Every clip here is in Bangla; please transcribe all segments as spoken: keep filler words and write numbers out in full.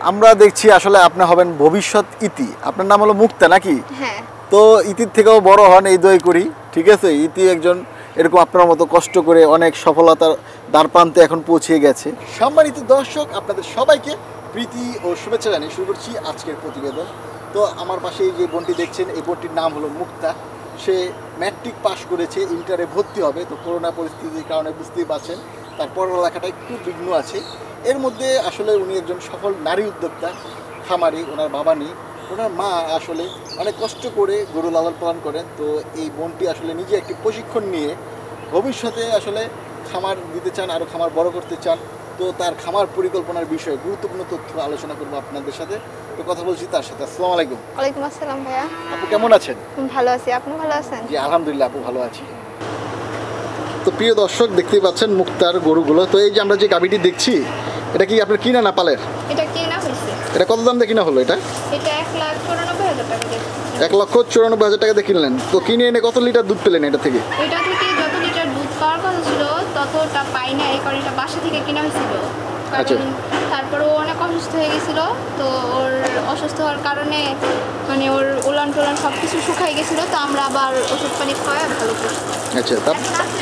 আমরা দেখছি আসলে আপনি হবেন ভবিষ্যৎ ইতি। আপনার নাম হলো মুক্তা নাকি? হ্যাঁ। তো ইতির থেকেও বড় হন এই দই করি, ঠিক আছে? ইতি একজন এরকম আপনার মতো কষ্ট করে অনেক সফলতার দ্বার প্রান্তে এখন পৌঁছে গেছে। সম্মানিত দর্শক, আপনাদের সবাইকে প্রীতি ও শুভেচ্ছা জানিয়ে শুরু করছি আজকের প্রতিবেদন। তো আমার পাশে এই যে বোনটি দেখছেন, এই বোনটির নাম হলো মুক্তা। সে ম্যাট্রিক পাস করেছে, ইন্টারে ভর্তি হবে। তো করোনা পরিস্থিতির কারণে বুঝতেই পারছেন তার পড়ালেখাটা একটু বিঘ্ন আছে। এর মধ্যে আসলে উনি একজন সফল নারী উদ্যোক্তা, খামারি। ওনার বাবা নেই, ওনার মা আসলে অনেক কষ্ট করে গরু লালন পালন করেন। তো এই বোনটি আসলে নিজে একটি প্রশিক্ষণ নিয়ে ভবিষ্যতে আসলে খামার দিতে চান, আরও খামার বড় করতে চান। তো তার খামার পরিকল্পনার বিষয়ে গুরুত্বপূর্ণ তথ্য আলোচনা করবো আপনাদের সাথে। তো কথা বলছি তার সাথে। আসসালামু আলাইকুম। ওয়ালাইকুম আসসালাম ভাইয়া। আপু কেমন আছেন? ভালো আছি, আপনি ভালো আছেন? জি আলহামদুলিল্লাহ, আপু ভালো আছি। তো প্রিয় দর্শক, দেখতেই পাচ্ছেন মুক্তার গরুগুলো। তো এই যে আমরা যে গাভীটি দেখছি, এটা কি আপনার কিনা না পালের? এটা কিনা হয়েছে। এটা কত দাম দিয়ে কিনা হলো? এটা এটা এক লাখ চুরানব্বই হাজার টাকা দিয়ে। এক লক্ষ চুরানব্বই হাজার টাকা দিয়ে কিনলেন। তো কিনে এনে কত লিটার দুধ পেলেন এটা থেকে? এটা থেকে যত লিটার দুধ পাওয়ার কথা ছিল ততটা পাই না, এই কারণে এটা বাসা থেকে কিনা হয়েছিল। আচ্ছা। তারপরে ও অনেক অসুস্থ হয়ে গেছিল। তো ওর অসুস্থ হওয়ার কারণে মানে ওর উলান টুলান সব কিছু শুকাই গেছিলো। তো আমরা আবার ওষুধ পানি খাওয়াই ভালো করছি। আচ্ছা। তা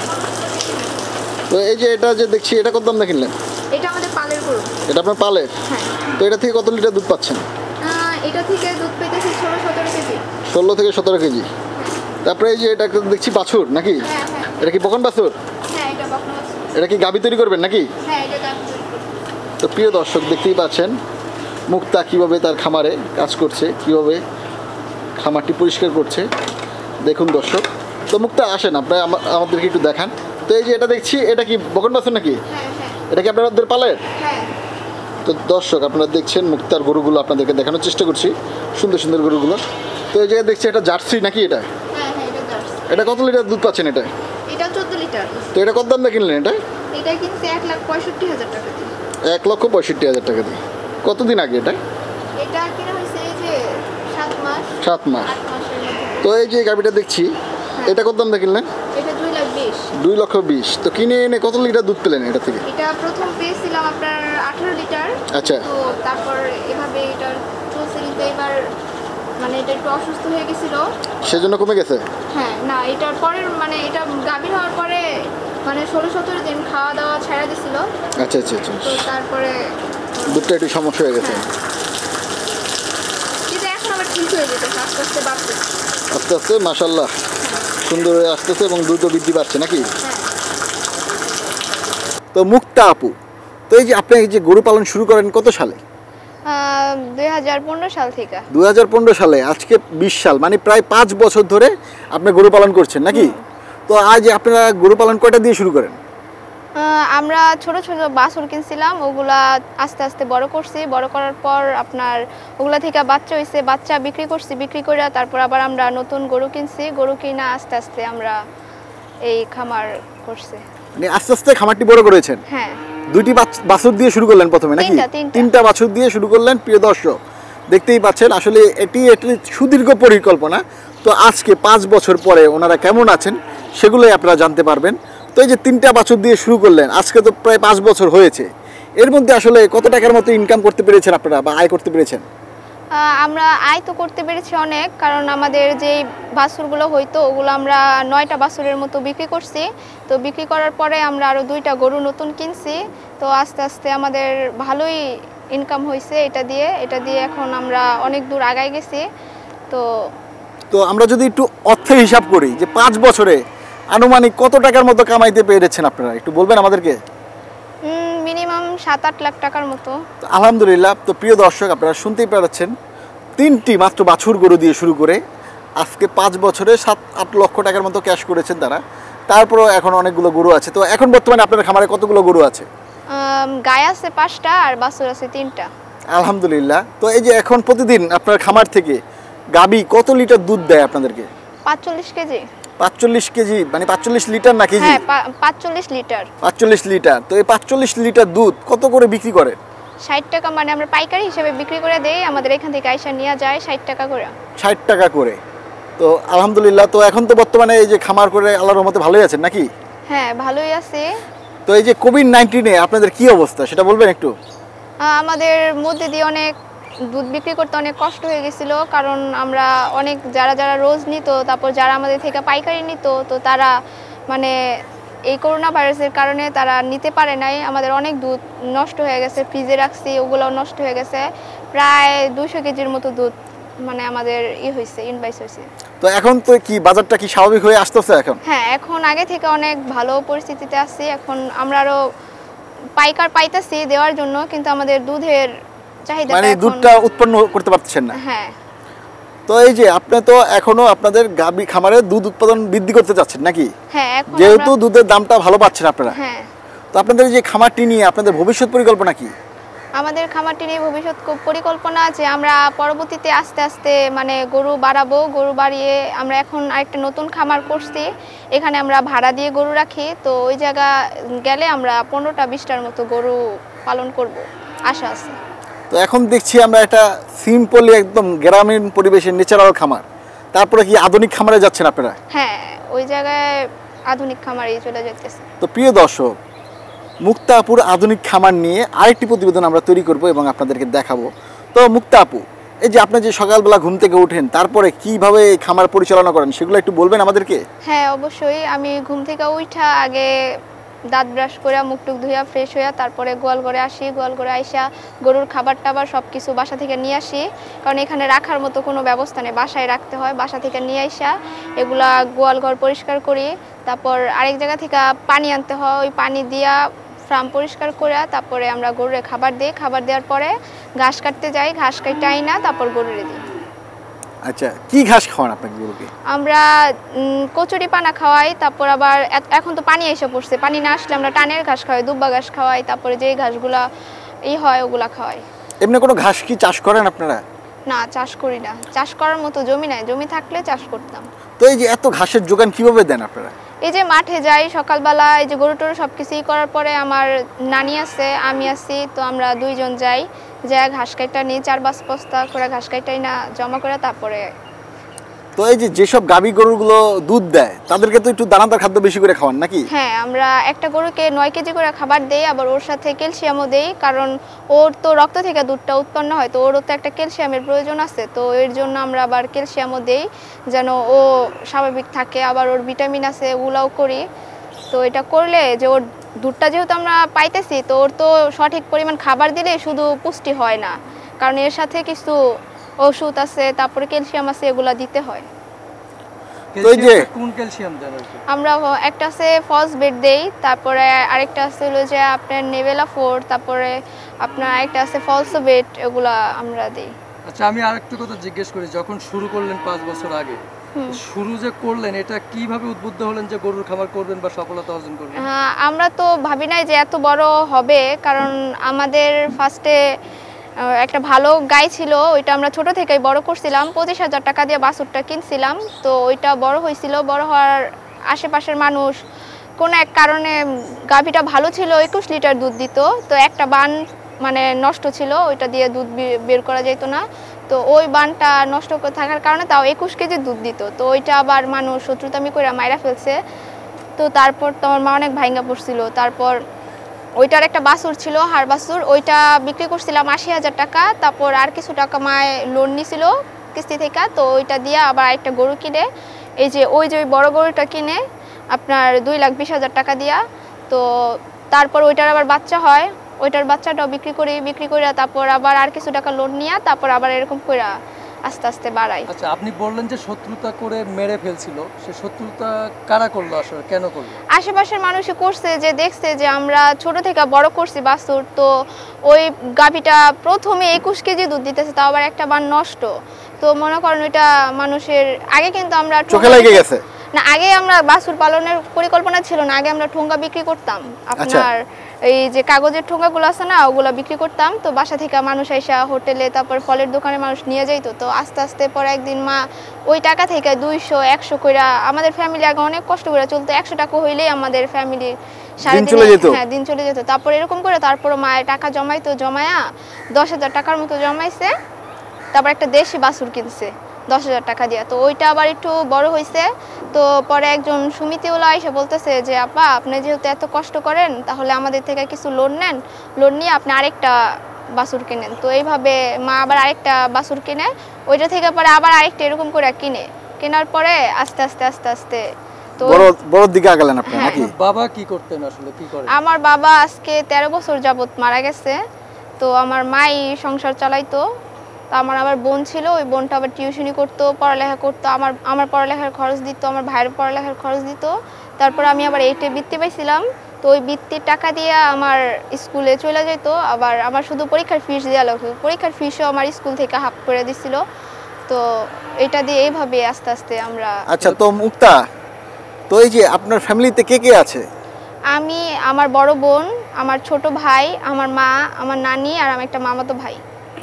তো এই যে এটা যে দেখছি, এটা কত দাম দিয়ে কিনলেন? এটা আমাদের পালের গরু। এটা আপনার পালের? হ্যাঁ। তো এটা থেকে কত লিটার দুধ পাচ্ছেন? এটা থেকে দুধ পেতেছি ষোলো সতেরো কেজি। ষোলো থেকে সতেরো কেজি। তারপরে এই যে এটা দেখছি বাছুর নাকি? হ্যাঁ হ্যাঁ। এটা কি বকন বাছুর? হ্যাঁ, এটা বকন বাছুর। এটা কি গাভী তৈরি করবেন নাকি? হ্যাঁ, এটা গাভী তৈরি করব। তো প্রিয় দর্শক, দেখতেই পাচ্ছেন মুক্তা কীভাবে তার খামারে কাজ করছে, কীভাবে খামারটি পরিষ্কার করছে। দেখুন দর্শক। তো মুক্তা আসেন, আপনারা আমাদেরকে একটু দেখান। তো এই যে এটা দেখছি, এটা কি বকন বাছুর নাকি? হ্যাঁ হ্যাঁ। এটা কি আপনাদের পালের? হ্যাঁ। তো দর্শক, আপনারা দেখছেন মুক্তার গরুগুলো আপনাদেরকে দেখানোর চেষ্টা করছি, সুন্দর সুন্দর গরুগুলো। তো এই জায়গায় দেখছি এটা জার্সি নাকি? এটা হ্যাঁ হ্যাঁ, এটা জার্সি। এটা কত লিটার দুধ পাচ্ছেন এটা? এটা চোদ্দ লিটার। তো এটা কত দাম দিয়ে কিনলেন এটা? এটা কিনছে এক লাখ পঁয়ষট্টি হাজার টাকা দিয়ে। এক লক্ষ পঁয়ষট্টি হাজার টাকা দিয়ে। কতদিন আগে এটা? এটা কিনা হয়েছে এই যে সাত মাস। সাত মাস। আট মাসের মধ্যে। তো এই যে গাভীটা দেখছি, এটা কত দাম দিয়ে কিনলেন? এটা দুই লাখ বিশ। দুই লক্ষ বিশ। তো কিনে এনে কত লিটার দুধ পেলেন এটা থেকে? এটা প্রথম পেয়েছিলাম আপনার আঠারো লিটার। আচ্ছা। তো তারপর এভাবে এটা চলছে, কিন্তু এবার মানে এটা একটু অসুস্থ হয়ে গেছিল, সেজন্য কমে গেছে। হ্যাঁ। না, এটার পরের মানে এটা গাভীর হওয়ার পরে মানে ষোলো সতেরো দিন খাওয়া দাওয়া ছেড়ে দিছিল। আচ্ছা আচ্ছা আচ্ছা। তো তারপরে দুধটা একটু সমস্যা হয়ে গেছে। হ্যাঁ। কিন্তু এখন আবার ঠিক হয়ে যেতেছে, আস্তে আস্তে বাড়ছে। আস্তে আস্তে মাশাআল্লাহ সুন্দর হয়ে আসতেছে এবং দ্রুত বৃদ্ধি পাচ্ছে নাকি? হ্যাঁ। তো মুক্তা আপু, তো এই যে আপনি এই যে গরু পালন শুরু করেন কত সালে? দুই হাজার পনেরো সাল থেকে। দুই হাজার পনেরো সালে, আজকে বিশ সাল, মানে প্রায় পাঁচ বছর ধরে আপনি গরু পালন করছেন নাকি? তো আজ আপনারা গরু পালন কয়টা দিয়ে শুরু করেন? আমরা ছোট ছোট বাছুর কিনছিলাম, ওগুলা আস্তে আস্তে বড় করছি। বড় করার পর আপনার ওগুলা থেকে বাচ্চা হয়েছে, বাচ্চা বিক্রি করছি। বিক্রি করে তারপর আবার আমরা নতুন গরু কিনছি। গরু কিনা আস্তে আস্তে আমরা এই খামার করছি। মানে আস্তে আস্তে খামারটি বড় করেছেন? হ্যাঁ। দুইটি বাছুর দিয়ে শুরু করলেন প্রথমে নাকি? তিনটা বাছুর দিয়ে শুরু করলেন। প্রিয় দর্শক, দেখতেই পাচ্ছেন আসলে এটি একটি সুদীর্ঘ পরিকল্পনা। তো আজকে পাঁচ বছর পরে ওনারা কেমন আছেন সেগুলোই আপনারা জানতে পারবেন। তো এই যে তিনটা বাছুর দিয়ে শুরু করলেন, আজকে তো প্রায় পাঁচ বছর হয়েছে। এর মধ্যে আসলে কত টাকার মতো ইনকাম করতে পেরেছেন আপনারা, বা আয় করতে পেরেছেন? আমরা আয় তো করতে পেরেছি অনেক, কারণ আমাদের যেই বাছুরগুলো হইতো ওগুলো আমরা নয়টা বাছুরের মতো বিক্রি করছি। তো বিক্রি করার পরে আমরা আরও দুইটা গরু নতুন কিনছি। তো আস্তে আস্তে আমাদের ভালোই ইনকাম হয়েছে এটা দিয়ে। এটা দিয়ে এখন আমরা অনেক দূর আগায় গেছি। তো তো আমরা যদি একটু অর্থের হিসাব করি যে পাঁচ বছরে আনুমানিক কত টাকার মতো কামাইতে পেরেছেন আপনারা, একটু বলবেন আমাদেরকে? মিনিমাম সাত আট লাখ টাকার মতো। আলহামদুলিল্লাহ। তো প্রিয় দর্শক, আপনারা শুনতেই পাচ্ছেন তিনটি মাত্র বাছুর গরু দিয়ে শুরু করে আজকে পাঁচ বছরে সাত আট লক্ষ টাকার মতো ক্যাশ করেছেন তারা। তারপরও এখন অনেকগুলো গরু আছে। তো এখন বর্তমানে আপনার খামারে কতগুলো গরু আছে? গায় আছে পাঁচটা আর বাছুর আছে তিনটা। আলহামদুলিল্লাহ। তো এই যে এখন প্রতিদিন আপনার খামার থেকে গাবি কত লিটার দুধ দেয় আপনাদেরকে? পাঁচচল্লিশ কেজি। পাঁচচল্লিশ কেজি মানে পাঁচচল্লিশ লিটার না কেজি? হ্যাঁ, পাঁচচল্লিশ লিটার। পাঁচচল্লিশ লিটার। তো এই পাঁচচল্লিশ লিটার দুধ কত করে বিক্রি করেন? ষাট টাকা, মানে আমরা পাইকারি হিসেবে বিক্রি করে দেই। আমাদের এখান থেকে আইসা নিয়ে যায় ষাট টাকা করে। ষাট টাকা করে। তো আলহামদুলিল্লাহ। তো এখন তো বর্তমানে এই যে খামার করে আল্লাহর রহমতে ভালোই আছেন নাকি? হ্যাঁ, ভালোই আছে। তো এই যে কোভিড নাইন্টিনে আপনাদের কি অবস্থা সেটা বলবেন একটু? আহ, আমাদের মধ্যে দিয়ে অনেক দুধ বিক্রি করতে অনেক কষ্ট হয়ে গেছিল, কারণ আমরা অনেক যারা যারা রোজ নিত, তারপর যারা আমাদের থেকে পাইকারি নিত, তো তারা মানে এই করোনা ভাইরাসের কারণে তারা নিতে পারে নাই। আমাদের অনেক দুধ নষ্ট হয়ে গেছে, ফ্রিজে রাখছি, ওগুলোও নষ্ট হয়ে গেছে। প্রায় দুইশো কেজির মতো দুধ মানে আমাদের ই হয়েছে, ইনভাইস হয়েছে। তো এখন তো কি বাজারটা কি স্বাভাবিক হয়ে আসতেছে এখন? হ্যাঁ, এখন আগে থেকে অনেক ভালো পরিস্থিতিতে আছি। এখন আমরা আরো পাইকার পাইতেছি দেওয়ার জন্য, কিন্তু আমাদের দুধের চাহিদা মানে দুধটা উৎপন্ন করতে পারছেন না। হ্যাঁ। তো এই যে আপনি তো এখনো আপনাদের গাবি খামারে দুধ উৎপাদন বৃদ্ধি করতে চাচ্ছেন নাকি? হ্যাঁ, এখন যেহেতু দুধের দামটা ভালো পাচ্ছেন আপনারা। হ্যাঁ। তো আপনাদের যে খামারটি নিয়ে আপনাদের ভবিষ্যৎ পরিকল্পনা কি? আমাদের খামারটি নিয়ে ভবিষ্যৎ পরিকল্পনা যে আমরা পরবর্তীতে আস্তে আস্তে মানে গরু বাড়াবো। গরু বাড়িয়ে আমরা এখন আরেকটা নতুন খামার করছি, এখানে আমরা ভাড়া দিয়ে গরু রাখি। তো ওই জায়গা গেলে আমরা পনেরোটা বিশটার মতো গরু পালন করব, আশা আছে। তো এখন দেখছি আমরা একটা সিম্পলি একদম গ্রামীণ পরিবেশের ন্যাচারাল খামার, তারপরে কি আধুনিক খামারে যাচ্ছেন আপনারা? হ্যাঁ, ওই জায়গায় আধুনিক খামারেই চলে যেতেছে। তো প্রিয় দর্শক, মুক্তা আপুর আধুনিক খামার নিয়ে আরেকটি প্রতিবেদন আমরা তৈরি করব এবং আপনাদেরকে দেখাবো। তো মুক্তা আপু, এই যে আপনি যে সকালবেলা ঘুম থেকে ওঠেন তারপরে কিভাবে এই খামার পরিচালনা করেন সেগুলো একটু বলবেন আমাদেরকে? হ্যাঁ, অবশ্যই। আমি ঘুম থেকে উঠা আগে দাঁত ব্রাশ করে মুখ টুক ধুইয়া ফ্রেশ হইয়া তারপরে গোয়াল ঘরে আসি। গোয়াল ঘরে আইসা গরুর খাবার টাবার সব কিছু বাসা থেকে নিয়ে আসি, কারণ এখানে রাখার মতো কোনো ব্যবস্থা নেই, বাসায় রাখতে হয়। বাসা থেকে নিয়ে আইসা এগুলা গোয়াল ঘর পরিষ্কার করি। তারপর আরেক জায়গা থেকে পানি আনতে হয়, ওই পানি দিয়া ফার্ম পরিষ্কার করে তারপরে আমরা গরুরে খাবার দিই। খাবার দেওয়ার পরে ঘাস কাটতে যাই, ঘাস কাটতে আই না, তারপর গরুরে দিই। আচ্ছা, কি ঘাস খাওয়ান আপনাকে গরুকে? আমরা কচুরি পানা খাওয়াই, তারপর আবার এখন তো পানি এসে পড়ছে, পানি না আসলে আমরা টানের ঘাস খাওয়াই, দুব্বা ঘাস খাওয়াই, তারপরে যেই ঘাসগুলা এই হয় ওগুলা খাওয়াই। এমনি কোনো ঘাস কি চাষ করেন আপনারা? না, চাষ করি না, চাষ করার মতো জমি নাই, জমি থাকলে চাষ করতাম। তো এই যে এত ঘাসের যোগান কিভাবে দেন আপনারা? এই যে মাঠে যাই সকালবেলা, এই যে গরু টরু সব কিছুই করার পরে আমার নানি আছে, আমি আছি, তো আমরা দুইজন যাই, যা ঘাস কাইটা নিই, চার পাঁচ বস্তা করে ঘাস কাইটাই না জমা করে তারপরে। তো এই যে যেসব গাভী গরুগুলো দুধ দেয় তাদেরকে তো একটু দানাদার খাদ্য বেশি করে খাওয়ান নাকি? হ্যাঁ, আমরা একটা গরুকে নয় কেজি করে খাবার দেই, আবার ওর সাথে ক্যালসিয়ামও দেই, কারণ ওর তো রক্ত থেকে দুধটা উৎপন্ন হয়, তো ওরও তো একটা ক্যালসিয়ামের প্রয়োজন আছে। তো এর জন্য আমরা আবার ক্যালসিয়ামও দেই যেন ও স্বাভাবিক থাকে। আবার ওর ভিটামিন আছে, ওগুলাও করি। তো এটা করলে যে ওর দুধটা যেহেতু আমরা পাইতেছি, তো ওর তো সঠিক পরিমাণ খাবার দিলে শুধু পুষ্টি হয় না, কারণ এর সাথে কিছু ওষুধ আছে, তারপরে ক্যালসিয়াম আছে, এগুলা দিতে হয়। তো এই যে কোন ক্যালসিয়াম দেন? আমরা একটা আছে ফসফেট দেই, তারপরে আরেকটা আছে হলো যে আপনার নেভেলা ফোর, তারপরে আপনার আরেকটা আছে ফলসোবেট, এগুলা আমরা দেই। আচ্ছা, আমি আরেকটু কথা জিজ্ঞেস করি, যখন শুরু করলেন পাঁচ বছর আগে, শুরু যে করলেন এটা কিভাবে উদ্বুদ্ধ হলেন যে গরুর খামার করবেন বা সফলতা অর্জন করবেন? হ্যাঁ, আমরা তো ভাবি নাই যে এত বড় হবে, কারণ আমাদের ফার্স্টে একটা ভালো গাই ছিল, ওইটা আমরা ছোট থেকেই বড় করছিলাম, পঁচিশ হাজার টাকা দিয়ে বাছুরটা কিনছিলাম। তো ওইটা বড় হয়েছিল, বড় হওয়ার আশেপাশের মানুষ কোনো এক কারণে গাভীটা ভালো ছিল, একুশ লিটার দুধ দিত, তো একটা বান মানে নষ্ট ছিল, ওইটা দিয়ে দুধ বের করা যেত না। তো ওই বানটা নষ্ট থাকার কারণে তাও একুশ কেজি দুধ দিত, তো ওইটা আবার মানুষ শত্রুতামি করে মাইরা ফেলছে। তো তারপর তো আমার মা অনেক ভাঙ্গা পড়ছিল। তারপর ওইটার একটা বাছুর ছিল, হাড় বাছুর, ওইটা বিক্রি করছিলাম আশি হাজার টাকা। তারপর আর কিছু টাকা মায় লোন নিছিল কিস্তি থেকে, তো ওইটা দিয়ে আবার একটা গরু কিনে, এই যে ওই যে ওই বড় গরুটা কিনে আপনার দুই লাখ বিশ হাজার টাকা দিয়া। তো তারপর ওইটার আবার বাচ্চা হয়, ওইটার বাচ্চাটাও বিক্রি করি, বিক্রি করে তারপর আবার আর কিছু টাকা লোন নিয়ে তারপর আবার এরকম করে আস্তে আস্তে বাড়াই। আচ্ছা, আপনি বললেন যে শত্রুতা করে মেরে ফেলছিল, সে শত্রুতা কারা করলো, আসলে কেন করলো? আশেপাশের মানুষই করছে, যে দেখছে যে আমরা ছোট থেকে বড় করছি বাছুর, তো ওই গাভীটা প্রথমে একুশ কেজি দুধ দিতেছে, তাও আবার একটা বার নষ্ট। তো মনে করেন ওইটা মানুষের আগে কিন্তু আমরা চোখে লেগে গেছে না, আগে আমরা বাছুর পালনের পরিকল্পনা ছিল না, আগে আমরা ঠোঙ্গা বিক্রি করতাম, আপনার এই যে কাগজের ঠোঙ্গাগুলো আছে না, ওগুলো বিক্রি করতাম। তো বাসা থেকে মানুষ আইসা হোটেলে, তারপর ফলের দোকানে মানুষ নিয়ে যাইতো। তো আস্তে আস্তে পরে একদিন মা ওই টাকা থেকে দুইশো একশো কইরা, আমাদের ফ্যামিলি আগে অনেক কষ্ট করে চলতো, একশো টাকা হইলেই আমাদের ফ্যামিলি সারাদিন হ্যাঁ দিন চলে যেত। তারপর এরকম করে তারপর মায়ের টাকা জমাইতো, জমায়া দশ হাজার টাকার মতো জমাইছে। তারপর একটা দেশি বাছুর কিনছে দশ হাজার টাকা দিয়ে। তো ওইটা আবার একটু বড় হয়েছে। তো পরে একজন সমিতিওয়ালা এসে বলতেছে যে আপা, আপনি যেহেতু এত কষ্ট করেন, তাহলে আমাদের থেকে কিছু লোন নেন, লোন নিয়ে আপনি আরেকটা বাছুর কেনেন। তো এইভাবে মা আবার আরেকটা বাছুর কিনে, ওইটা থেকে পরে আবার আরেকটা এরকম করে কিনে, কেনার পরে আস্তে আস্তে আস্তে আস্তে তো বড় বড় দিকে আগালেন আপনি হ্যাঁ। নাকি? বাবা কি করতেন আসলে, কি করেন? আমার বাবা আজকে তেরো বছর যাবত মারা গেছে। তো আমার মাই সংসার চালাইতো। তো আমার আবার বোন ছিল, ওই বোনটা আবার টিউশনি করতো, পড়ালেখা করতো, আমার আমার পড়ালেখার খরচ দিত, আমার ভাইয়ের পড়ালেখার খরচ দিত। তারপর আমি আবার এইটে বৃত্তি পাইছিলাম, তো ওই বৃত্তির টাকা দিয়ে আমার স্কুলে চলে যেত। আবার আমার শুধু পরীক্ষার ফিস দেওয়া লাগতো, পরীক্ষার ফিসও আমার স্কুল থেকে হাফ করে দিছিল। তো এটা দিয়ে এইভাবে আস্তে আস্তে আমরা। আচ্ছা, তো মুক্তা, তো এই যে আপনার ফ্যামিলিতে কে কে আছে? আমি, আমার বড় বোন, আমার ছোট ভাই, আমার মা, আমার নানি আর আমার একটা মামাতো ভাই।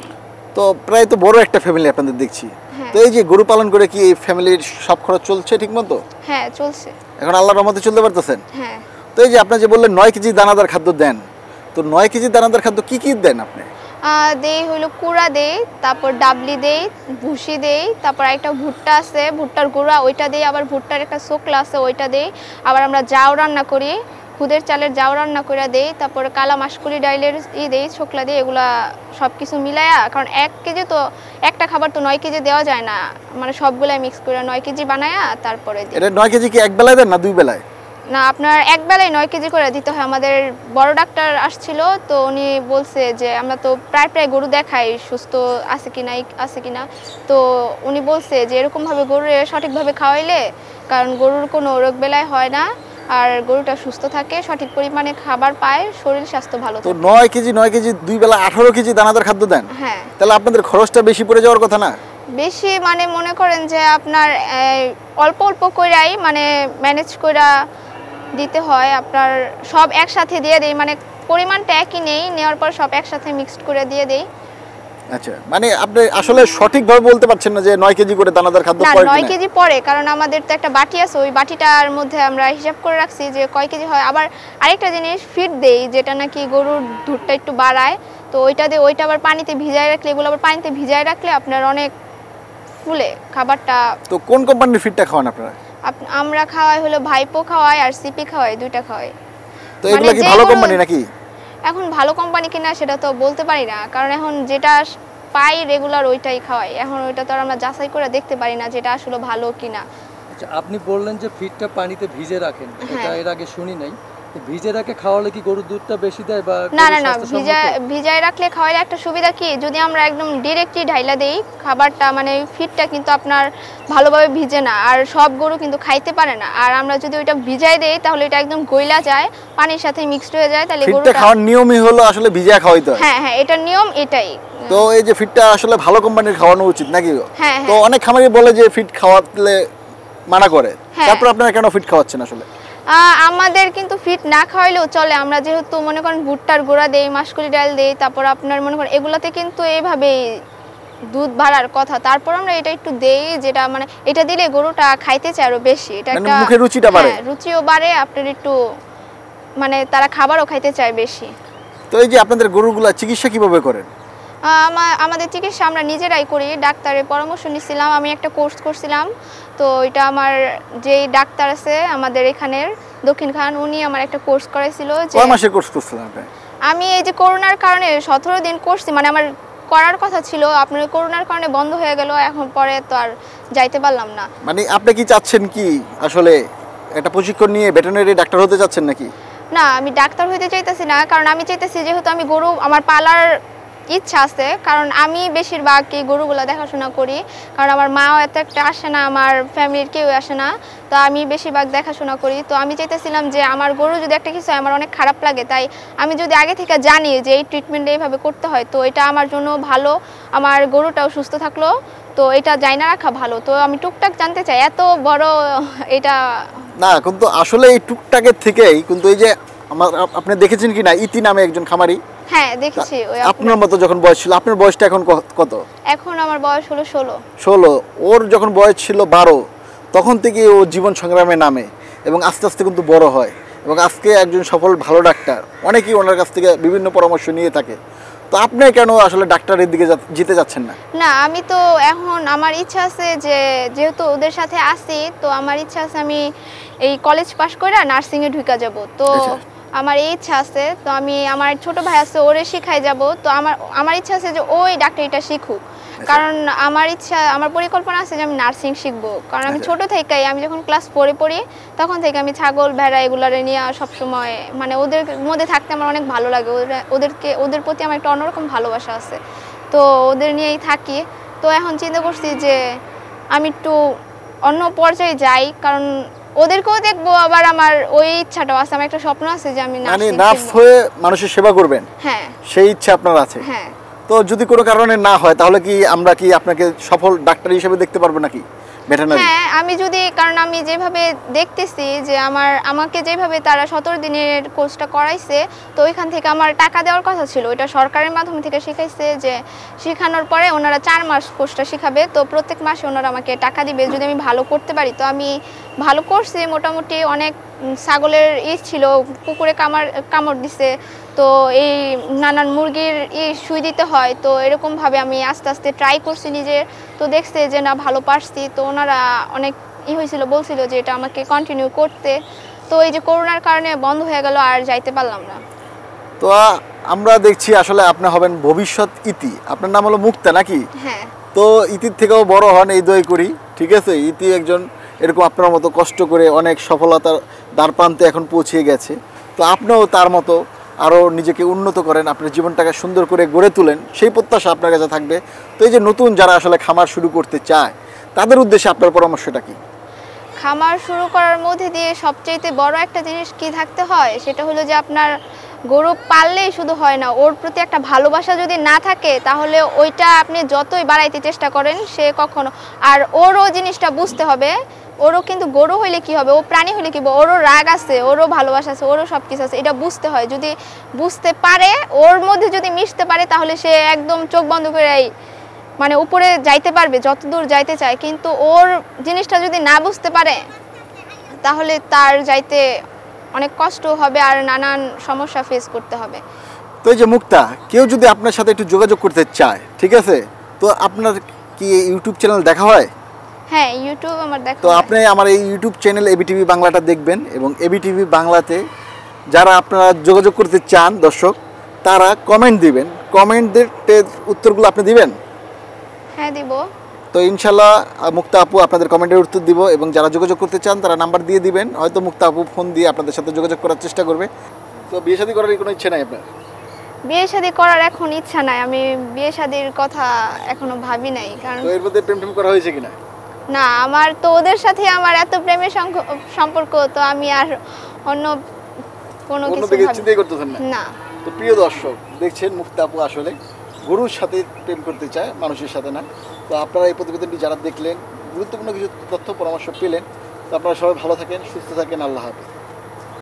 তো প্রায় তো বড় একটা ফ্যামিলি আপনাদের দেখছি। হ্যাঁ। তো এই যে গরু পালন করে কি এই ফ্যামিলির সব খরচ চলছে ঠিক মতো? হ্যাঁ, চলছে। এখন আল্লাহর রহমতে চলতে পারতেছেন? হ্যাঁ। তো এই যে আপনি যে বললেন নয় কেজি দানাদার খাদ্য দেন, তো নয় কেজি দানাদার খাদ্য কি কি দেন আপনি? আহ, দেই হইলো কুড়া দেই, তারপর ডাবলি দেই, ভুসি দেই, তারপর একটা ভুট্টা আছে, ভুট্টার গুঁড়া ওইটা দেই, আবার ভুট্টার একটা শোকলা আছে ওইটা দেই, আবার আমরা জাউ রান্না করি, খুদের চালের জাউ রান্না করে দেই, তারপরে কালা মাসকলি ডাইলের ই দেই, শোকলা দিই, এগুলা সব কিছু মিলায়া, কারণ এক কেজি তো একটা খাবার তো নয় কেজি দেওয়া যায় না, মানে সবগুলাই মিক্স করে নয় কেজি বানায়া তারপরে দিই। এটা নয় কেজি কি এক বেলায় দেন না দুই বেলায়? না, আপনার এক বেলায় নয় কেজি করে দিতে হয়। আমাদের বড় ডাক্তার আসছিল, তো উনি বলছে যে আমরা তো প্রায় প্রায় গরু দেখাই সুস্থ আছে কিনা আছে কিনা, তো উনি বলছে যে এরকমভাবে গরুর সঠিকভাবে খাওয়াইলে, কারণ গরুর কোনো রোগ বেলায় হয় না, আর গরুটা সুস্থ থাকে, সঠিক পরিমাণে খাবার পায়, শরীর স্বাস্থ্য ভালো তো থাকে। নয় কেজি নয় কেজি দুই বেলা আঠারো কেজি দানাদার খাদ্য দেন, হ্যাঁ। তাহলে আপনাদের খরচটা বেশি পড়ে যাওয়ার কথা না? বেশি মানে মনে করেন যে আপনার এই, অল্প অল্প কইরাই মানে ম্যানেজ কইরা দিতে হয়। আপনার সব একসাথে দিয়ে দেই, মানে পরিমাণটা একই নেই, নেওয়ার পর সব একসাথে মিক্সড করে দিয়ে দেই। আচ্ছা, মানে আপনি আসলে সঠিকভাবে বলতে পারছেন না যে নয় কেজি করে দানাদার খাদ্য না, পড়ে নয় কিনা? কেজি পড়ে, কারণ আমাদের তো একটা বাটি আছে, ওই বাটিটার মধ্যে আমরা হিসাব করে রাখছি যে কয় কেজি হয়। আবার আরেকটা জিনিস ফিড দেই, যেটা নাকি গরুর দুধটা একটু বাড়ায়, তো ওইটা দিয়ে ওইটা আবার পানিতে ভিজায় রাখলে, এগুলো আবার পানিতে ভিজায় রাখলে আপনার অনেক ফুলে খাবারটা। তো কোন কোম্পানির ফিডটা খাওয়ান আপনারা? আপ- আমরা খাওয়াই হলো ভাইপো খাওয়াই আর সিপি খাওয়াই, দুইটা খাওয়াই। তো এগুলো কি যে ভালো গরু- কোম্পানি নাকি? এখন ভালো কোম্পানি কিনা সেটা তো বলতে পারি না, কারণ এখন যেটা পাই রেগুলার ওইটাই খাওয়াই, এখন ওইটা তো আর আমরা যাচাই করে দেখতে পারি না যেটা আসলে ভালো কিনা। আচ্ছা, আপনি বললেন যে ফিডটা পানিতে ভিজে রাখেন, এটা হ্যাঁ। এর আগে শুনি নাই। তো ভিজে রাখে খাওয়ালে কি গরুর দুধটা বেশি দেয় বা না গরুর না না, স্বাস্থ্যসম্মত? ভিজা ভিজায় রাখলে খাওয়াইলে একটা সুবিধা কি, যদি আমরা একদম ডিরেক্টলি ঢাইলা দেই খাবারটা, মানে ফিডটা কিন্তু আপনার ভালোভাবে ভিজে না, আর সব গরু কিন্তু খাইতে পারে না। আর আমরা যদি ওইটা ভিজাই দেই তাহলে এটা একদম গইলা যায়, পানির সাথে মিক্সড হয়ে যায়, তাহলে ফিডটা গরুটা। খাওয়ার নিয়মই হলো আসলে ভিজা খাওয়াইতে হয়। হ্যাঁ হ্যাঁ, এটার নিয়ম এটাই। তো এই যে ফিডটা আসলে ভালো কোম্পানির খাওয়ানো উচিত নাকি? হ্যাঁ তো হ্যাঁ। অনেক খামারি বলে যে ফিড খাওয়ালে মানা করে, হ্যাঁ। তারপর আপনারা কেন ফিড খাওয়াচ্ছেন আসলে? আহ, আমাদের কিন্তু ফিট না খাওয়াইলেও চলে, আমরা যেহেতু মনে করেন ভুট্টার গুঁড়া দেই, মাসকলি ডাল দেই, তারপর আপনার মনে করেন এগুলাতে কিন্তু এইভাবেই দুধ বাড়ার কথা, তারপর আমরা এটা একটু দেই, যেটা মানে এটা দিলে গরুটা খাইতে চায় আরো বেশি, এটা মানে একটা মুখের রুচিটা বাড়ে। হ্যাঁ, রুচিও বাড়ে, আপনার একটু মানে তারা খাবারও খাইতে চায় বেশি। তো এই যে আপনাদের গরুগুলা চিকিৎসা কিভাবে করেন? আহ, আমা- আমাদের চিকিৎসা আমরা নিজেরাই করি, ডাক্তারের পরামর্শ নিছিলাম, আমি একটা কোর্স করছিলাম, তো এটা আমার যেই ডাক্তার আছে আমাদের এখানের দক্ষিণ খান, উনি আমার একটা কোর্স করাইছিল। যে কয় মাসের কোর্স করছিলেন আপনি? আমি এই যে করোনার কারণে সতেরো দিন করছি, মানে আমার করার কথা ছিল, আপনার করোনার কারণে বন্ধ হয়ে গেল, এখন পরে তো আর যাইতে পারলাম না। মানে আপনি কি চাচ্ছেন কি আসলে একটা প্রশিক্ষণ নিয়ে ভেটেরিনারি ডাক্তার হতে চাচ্ছেন নাকি? না, আমি ডাক্তার হইতে চাইতেছি না, কারণ আমি চাইতেছি যেহেতু আমি গরু আমার পালার ইচ্ছা আছে, কারণ আমি বেশিরভাগ এই গরুগুলো দেখাশোনা করি, কারণ আমার মাও এত একটা আসে না, আমার ফ্যামিলির কেউ আসে না, তো আমি বেশিরভাগ দেখাশোনা করি। তো আমি চাইতেছিলাম যে আমার গরু যদি একটা কিছু হয় আমার অনেক খারাপ লাগে, তাই আমি যদি আগে থেকে জানি যে এই ট্রিটমেন্টটা এইভাবে করতে হয়, তো এটা আমার জন্য ভালো, আমার গরুটাও সুস্থ থাকলো, তো এটা জানা রাখা ভালো। তো আমি টুকটাক জানতে চাই, এত বড় এটা না, কিন্তু আসলে এই টুকটাকের থেকেই কিন্তু এই যে আমার আপনি দেখেছেন কি না, ইতি নামে একজন খামারি, হ্যাঁ দেখেছি। ওই আপনার মতো যখন বয়স ছিল, আপনার বয়সটা এখন ক- কত? এখন আমার বয়স হলো ষোলো। ষোলো। ওর যখন বয়স ছিল বারো, তখন থেকে ও জীবন সংগ্রামে নামে এবং আস্তে আস্তে কিন্তু বড় হয় এবং আজকে একজন সফল ভালো ডাক্তার, অনেকেই ওনার কাছ থেকে বিভিন্ন পরামর্শ নিয়ে থাকে। তো আপনি কেন আসলে ডাক্তারের দিকে যা- যেতে যাচ্ছেন না? না, আমি তো এখন আমার ইচ্ছা আছে যে যেহেতু ওদের সাথে আসি, তো আমার ইচ্ছা আছে আমি এই কলেজ পাশ করে নার্সিংয়ে ঢুকা যাব। তো আচ্ছা। আমার এই ইচ্ছা আছে, তো আমি আমার ছোট ভাই আছে ওরে শিখাই যাব। তো আমার আমার ইচ্ছা আছে যে ওই ডাক্তারিটা শিখুক, কারণ আমার ইচ্ছা আমার পরিকল্পনা আছে যে আমি নার্সিং শিখবো। কারণ আমি ছোট থেকেই আমি যখন ক্লাস ফোরে পড়ি তখন থেকে আমি ছাগল ভেড়া এগুলারে নিয়ে সবসময় মানে ওদের মধ্যে থাকতে আমার অনেক ভালো লাগে। ওরা- ওদেরকে ওদের প্রতি আমার একটা অন্যরকম ভালোবাসা আছে, তো ওদের নিয়েই থাকি। তো এখন চিন্তা করছি যে আমি একটু অন্য পর্যায়ে যাই, কারণ ওদেরকেও দেখবো, আবার আমার ওই ইচ্ছাটাও আছে, আমার একটা স্বপ্ন আছে যে আমি মানে নার্সিং নার্স শিখবো। হয়ে মানুষের সেবা করবেন, হ্যাঁ সেই ইচ্ছা আপনার আছে। হ্যাঁ তো যদি কোনো কারণে না হয় তাহলে কি আমরা কি আপনাকে সফল ডাক্তার হিসেবে দেখতে পারবো নাকি ভেটেরিনারি? হ্যাঁ আমি যদি, কারণ আমি যেভাবে দেখতেছি যে আমার আমাকে যেভাবে তারা সতেরো দিনের কোর্সটা করাইছে, তো ওইখান থেকে আমার টাকা দেওয়ার কথা ছিল, ওইটা সরকারের মাধ্যমে থেকে শিখাইছে যে শেখানোর পরে ওনারা চার মাস কোর্সটা শিখাবে, তো প্রত্যেক মাসে ওনারা আমাকে টাকা দিবে যদি আমি ভালো করতে পারি। তো আমি ভালো করছি মোটামুটি, অনেক উম, ছাগলের ই ছিল, পুকুরে কামড় কামড় দিছে, তো এই নানান মুরগির ই সুই দিতে হয়, তো এরকমভাবে আমি আস্তে আস্তে ট্রাই করছি নিজে, তো দেখছে যে না ভালো পারছি, তো ওনারা অনেক ই হয়েছিল, বলছিল যে এটা আমাকে কন্টিনিউ করতে। তো এই যে করোনার কারণে বন্ধ হয়ে গেল, আর যাইতে পারলাম না। তো আ, আমরা দেখছি আসলে আপনি হবেন ভবিষ্যৎ ইতি। আপনার নাম হলো মুক্তা নাকি? হ্যাঁ তো ইতির থেকেও বড় হন এই দই করি, ঠিক আছে? ইতি একজন এরকম আপনার মতো কষ্ট করে অনেক সফলতার দ্বার প্রান্তে এখন পৌঁছে গেছে। তো আপনিও তার মতো আরও নিজেকে উন্নত করেন, আপনার জীবনটাকে সুন্দর করে গড়ে তুলেন, সেই প্রত্যাশা আপনার কাছে থাকবে। তো এই যে নতুন যারা আসলে খামার শুরু করতে চায় তাদের উদ্দেশ্যে আপনার পরামর্শটা কি? খামার শুরু করার মধ্যে দিয়ে সবচেয়ে বড় একটা জিনিস কি থাকতে হয়, সেটা হলো যে আপনার গরু পাললেই শুধু হয় না, ওর প্রতি একটা ভালোবাসা যদি না থাকে তাহলে ওইটা আপনি যতই বাড়াইতে চেষ্টা করেন সে কখনো, আর ওরও জিনিসটা বুঝতে হবে, ওরও কিন্তু গরু হইলে কি হবে, ও প্রাণী হইলে কি হবে, ওরও রাগ আছে, ওরও ভালোবাসা আছে, ওরও সব কিছু আছে, এটা বুঝতে হয়। যদি বুঝতে পারে, ওর মধ্যে যদি মিশতে পারে, তাহলে সে একদম চোখ বন্ধ করেই মানে উপরে যাইতে পারবে যতদূর যাইতে চায়। কিন্তু ওর জিনিসটা যদি না বুঝতে পারে তাহলে তার যাইতে অনেক কষ্ট হবে আর নানান সমস্যা ফেস করতে হবে। তো এই যে মুক্তা, কেউ যদি আপনার সাথে একটু যোগাযোগ করতে চায়, ঠিক আছে, তো আপনার কি ইউটিউব চ্যানেল দেখা হয়? হ্যাঁ ইউটিউব আমার দেখা তো হয়। আপনি আমার এই ইউটিউব চ্যানেল এবিটিভি বাংলাটা দেখবেন, এবং এবিটিভি বাংলাতে যারা আপনারা যোগাযোগ করতে চান দর্শক, তারা কমেন্ট দিবেন, কমেন্টের উত্তরগুলো আপনি দিবেন। হ্যাঁ দিব। তো ইনশাল্লাহ মুক্তা আপু আপনাদের কমেন্টের উত্তর দিব, এবং যারা যোগাযোগ করতে চান তারা নাম্বার দিয়ে দিবেন, হয়তো মুক্তা আপু ফোন দিয়ে আপনাদের সাথে যোগাযোগ করার চেষ্টা করবে। তো বিয়ে শাদী করার কোনো ইচ্ছে নাই আপনার? বিয়ে শাদী করার এখন ইচ্ছা নাই, আমি বিয়ে শাদীর কথা এখনো ভাবি নাই। কারণ তো এর মধ্যে প্রেম টেম করা হয়েছে কিনা? না, আমার তো ওদের সাথে আমার এত প্রেমের সংখ- সম্পর্ক, তো আমি আর অন্য কোনো কিছু অন্যদিকে ভাবি চিন্তাই করতেছেন না? না। তো প্রিয় দর্শক, দেখছেন মুক্তা আপু আসলে গরুর সাথে প্রেম করতে চায়, মানুষের সাথে না। তো আপনারা এই প্রতিবেদনটি যারা দেখলেন, গুরুত্বপূর্ণ কিছু তথ্য পরামর্শ পেলেন। তো আপনারা সবাই ভালো থাকেন, সুস্থ থাকেন, আল্লাহ হাফেজ।